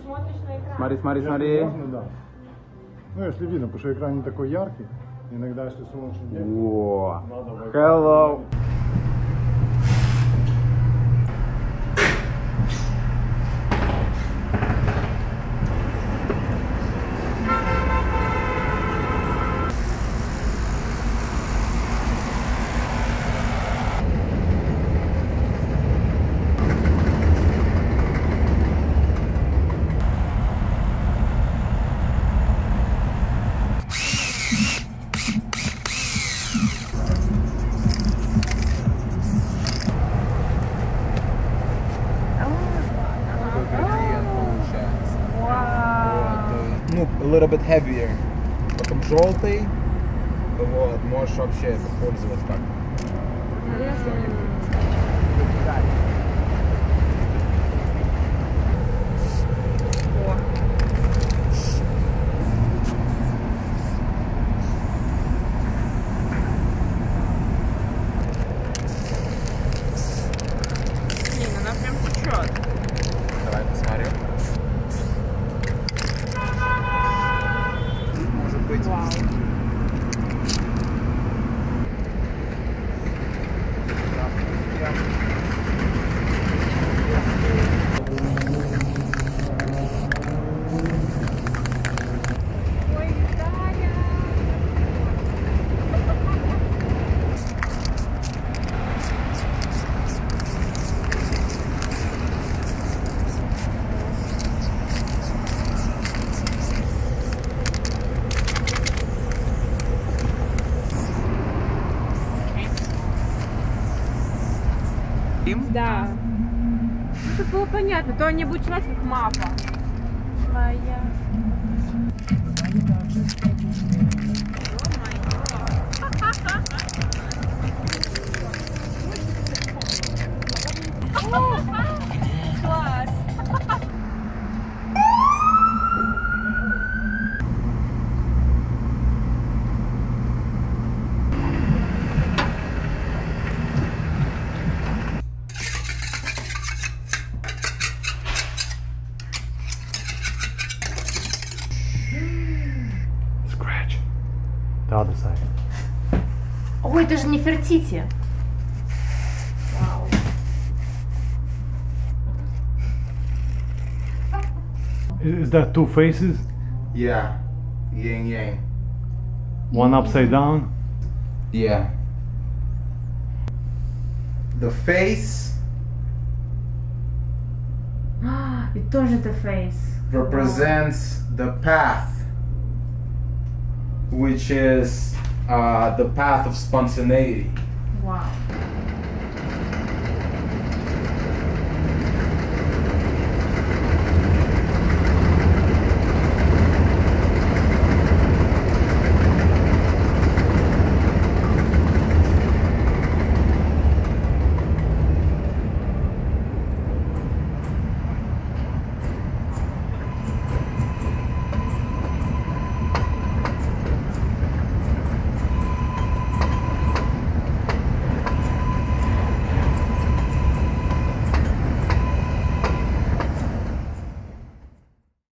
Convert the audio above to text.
Смотри, смотри, смотри. Можно, да. Ну, если видно, потому что экран не такой яркий. Иногда, если солнечный день, О, надо... hello. Ну, a little bit heavier. Потом желтый. Вот, можешь вообще использовать как что-нибудь. Блин, она прям течет. Давай посмотрю. Может быть. Вау. Ой, Таня. Да. Ну, это было понятно. То они будут читать как мапа. Твоя. Класс. Scratch. The other side. Ой, это же не Фертити. Вау. Is that two faces? Yeah. Yin yang. One upside down? Yeah. The face И тоже это фейс. represents the path, which is the path of spontaneity. Вау.